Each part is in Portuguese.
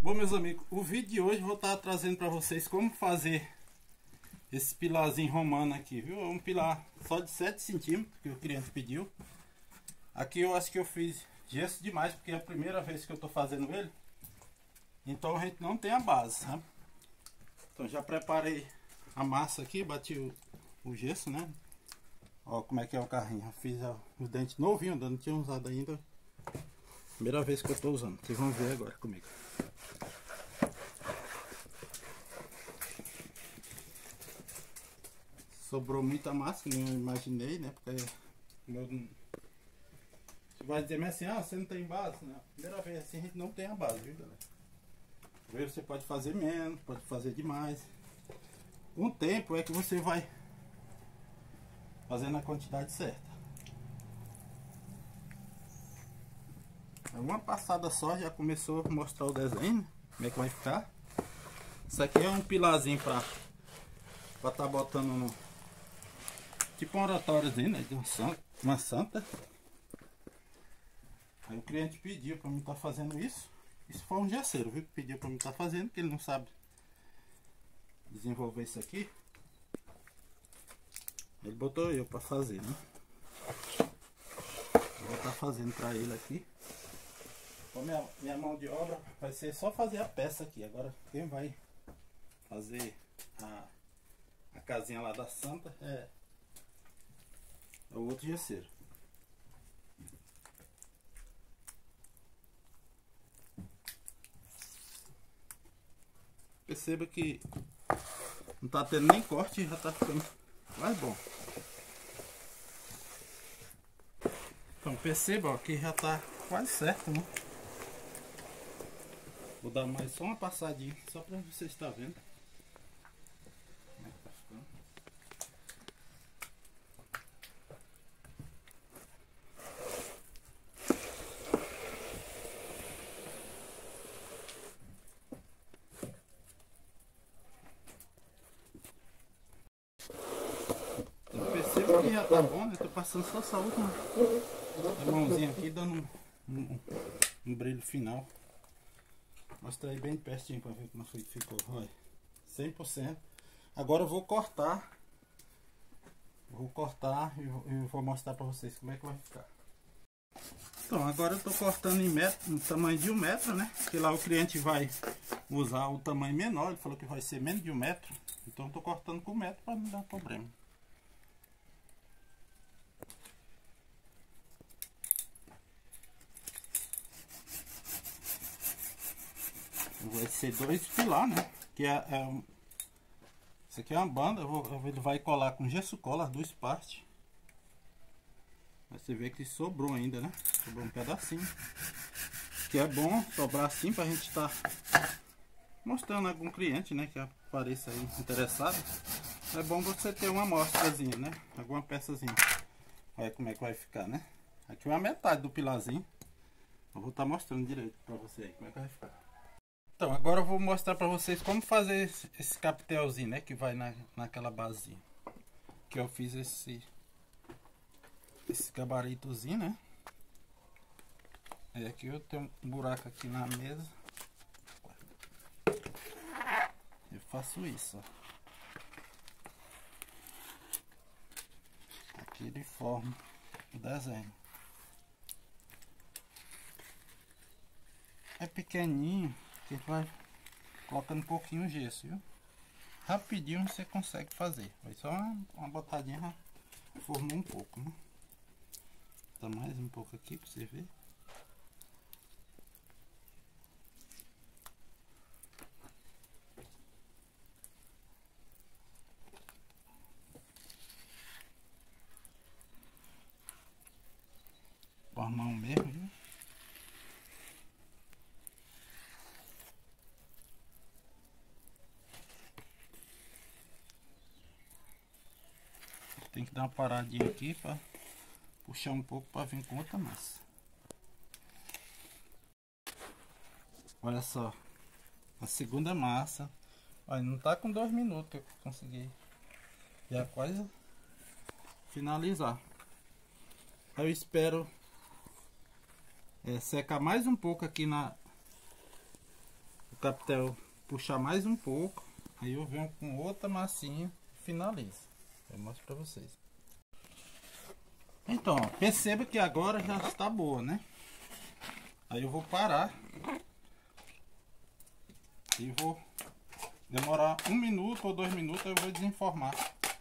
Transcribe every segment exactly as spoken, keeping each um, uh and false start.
Bom, meus amigos, o vídeo de hoje eu vou estar trazendo para vocês como fazer esse pilarzinho romano aqui, viu? É um pilar só de sete centímetros que o cliente pediu. Aqui eu acho que eu fiz gesso demais, porque é a primeira vez que eu estou fazendo ele. Então a gente não tem a base, sabe? Então já preparei a massa aqui, bati o, o gesso, né? Ó como é que é o carrinho. Eu fiz ó, os dentes novinhos, eu não tinha usado ainda. Primeira vez que eu estou usando. Vocês vão ver agora comigo. Sobrou muita massa, que eu imaginei, né? Porque meu... você vai dizer assim, ah, você não tem base, né? Primeira vez assim a gente não tem a base, viu, galera? Você pode fazer menos, pode fazer demais. Com o tempo é que você vai fazendo a quantidade certa. Uma passada só já começou a mostrar o desenho, como é que vai ficar. Isso aqui é um pilarzinho para para tá botando no tipo um oratóriozinho, né, de uma santa, uma santa. Aí o cliente pediu para mim estar tá fazendo isso. Isso foi um gesseiro, viu, que pediu para mim estar tá fazendo, porque ele não sabe desenvolver isso aqui. Ele botou eu para fazer, né? Eu vou estar tá fazendo para ele aqui. Então minha, minha mão de obra vai ser só fazer a peça aqui. Agora quem vai fazer a, a casinha lá da santa é, é o outro gesseiro. Perceba que não tá tendo nem corte e já tá ficando mais bom. Então perceba ó, que já tá quase certo, né? Vou dar mais só uma passadinha, só para você estar vendo como é que tá ficando. Eu percebo que já tá bom, né? Tô passando só essa última mãozinha aqui, dando um, um, um brilho final. Mostra aí bem pertinho para ver como foi que ficou. Olha, cem por cento. Agora eu vou cortar. Vou cortar e vou, eu vou mostrar para vocês como é que vai ficar. Então, agora eu estou cortando em metro, no tamanho de um metro, né? Porque lá o cliente vai usar o tamanho menor. Ele falou que vai ser menos de um metro. Então eu estou cortando com um metro para não dar problema. Vai ser dois pilar, né? Que é, é um... Isso aqui é uma banda. Eu vou, ele vai colar com gesso cola as duas partes. Você vê que sobrou ainda, né? Sobrou um pedacinho. Que é bom sobrar assim pra gente estar tá mostrando a algum cliente, né? Que apareça aí interessado. É bom você ter uma amostrazinha, né? Alguma peçazinha. Olha como é que vai ficar, né? Aqui é a metade do pilarzinho. Eu vou estar tá mostrando direito pra você aí como é que vai ficar. Então, agora eu vou mostrar para vocês como fazer esse, esse capitelzinho, né? Que vai na, naquela basinha. Que eu fiz esse, esse gabaritozinho, né? E aqui eu tenho um buraco aqui na mesa. Eu faço isso, ó. Aqui ele forma o desenho. É pequenininho. Que vai colocando um pouquinho de gesso, viu? Rapidinho você consegue fazer. Vai só uma, uma botadinha, formou um pouco, né? Tá mais um pouco aqui pra você ver. Formar um mesmo, viu? Tem que dar uma paradinha aqui para puxar um pouco para vir com outra massa. Olha só, a segunda massa. Olha, não tá com dois minutos que eu consegui já quase finalizar. Aí eu espero é, secar mais um pouco aqui na capitel puxar mais um pouco, aí eu venho com outra massinha e finalizo. Eu mostro pra vocês. Então, ó, perceba que agora já está boa, né? Aí eu vou parar e vou demorar um minuto ou dois minutos, eu vou desenformar.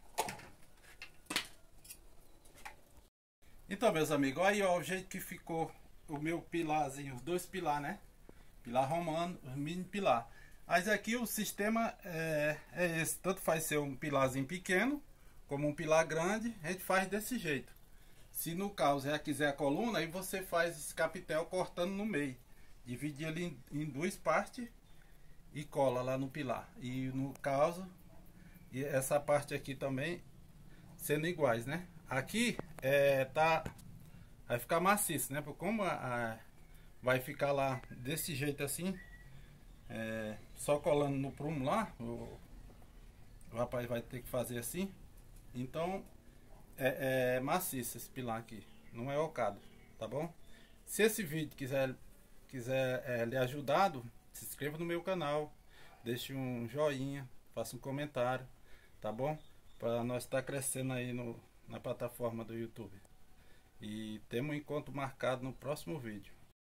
Então, meus amigos, aí ó, o jeito que ficou o meu pilarzinho, os dois pilar, né? Pilar romano, mini pilar. Mas aqui o sistema é, é esse, tanto faz ser um pilarzinho pequeno, como um pilar grande, a gente faz desse jeito. Se no caso já quiser a coluna, aí você faz esse capitel cortando no meio. Divide ele em, em duas partes e cola lá no pilar. E no caso, e essa parte aqui também sendo iguais, né? Aqui é, tá, vai ficar maciço, né? Porque como a, a, vai ficar lá desse jeito assim, é, só colando no prumo lá, o, o rapaz vai ter que fazer assim. Então é, é maciço esse pilar aqui, não é ocado, tá bom? Se esse vídeo quiser, quiser é, lhe ajudado, se inscreva no meu canal, deixe um joinha, faça um comentário, tá bom? Para nós estar crescendo aí no, na plataforma do YouTube. E temos um encontro marcado no próximo vídeo.